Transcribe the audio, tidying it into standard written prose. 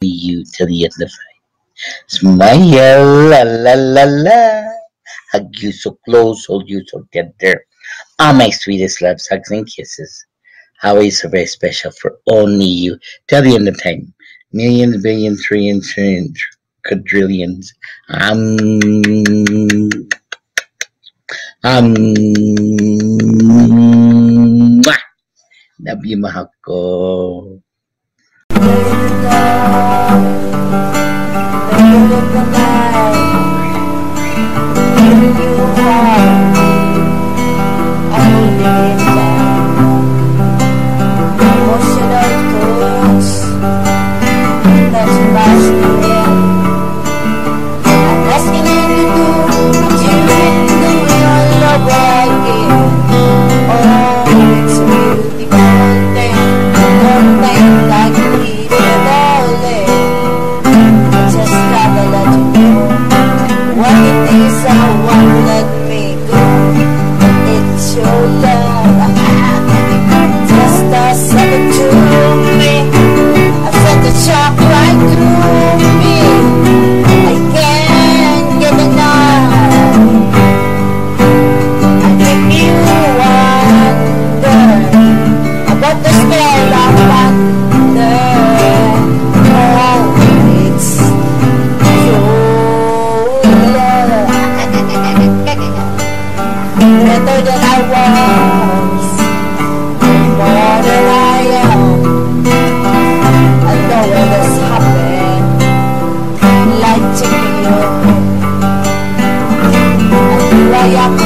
you till the end of time. Smile, la la la la. Hug you so close, hold you so tender. All my sweetest loves, hugs and kisses. Always so very special for only you till the end of time. Millions, billions, trillions, trillions, quadrillions. Mwah! Love you, mahal ko. I am